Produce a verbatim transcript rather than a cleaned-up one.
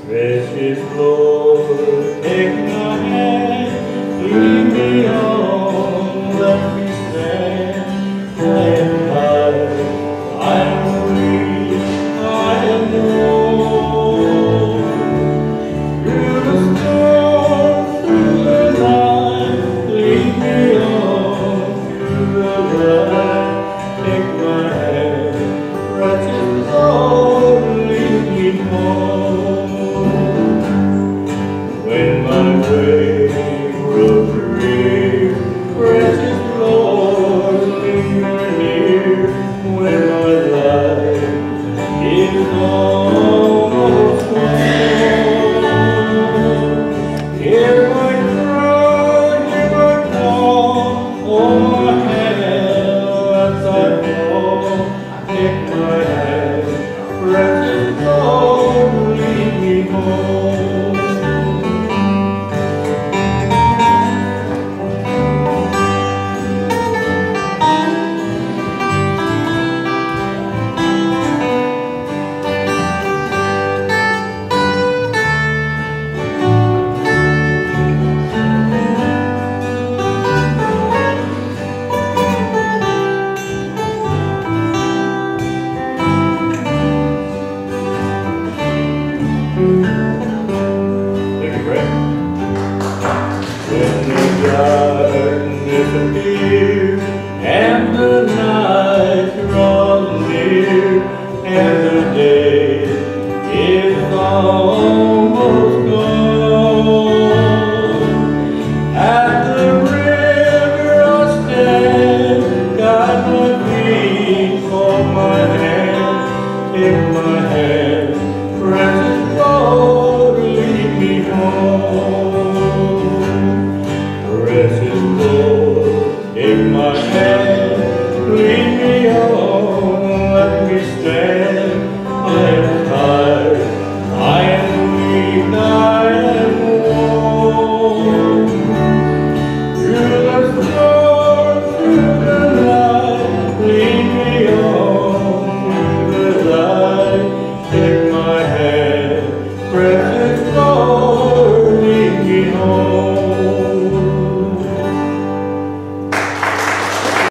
Precious Lord, take my hand, lead me on, let me stand. I am tired, I am weak, I am worn. Through the storm, through the night, lead me on, through the light, take my hand. Precious Lord, lead me home. When my way grows drear, precious Lord, linger near. When my life is almost gone, hear my cry, hear my call, hold my hand as I fall. Take my hand, precious Lord, lead me home. When the darkness appears and the night draws near and the day is long